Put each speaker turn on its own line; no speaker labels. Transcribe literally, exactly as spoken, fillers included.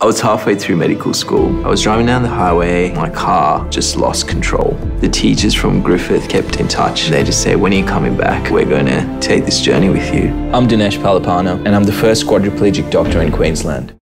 I was halfway through medical school. I was driving down the highway, my car just lost control. The teachers from Griffith kept in touch. They just said, when are you coming back? We're going to take this journey with you.
I'm Dinesh Palipana, and I'm the first quadriplegic doctor in Queensland.